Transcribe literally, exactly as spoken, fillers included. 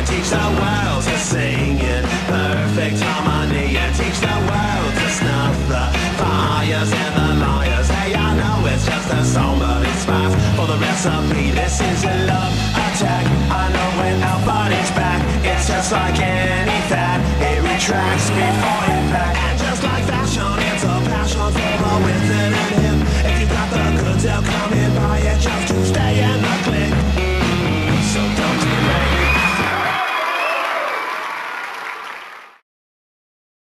teach the world to sing in perfect harmony, and teach the world to snuff the fires and the liars. Hey, I know it's just a song, but it's fast for the recipe. This is a love attack. I know when our body's back, it's just like any fad. It retracts before impact, and just like fashion, it's a passion for the withered and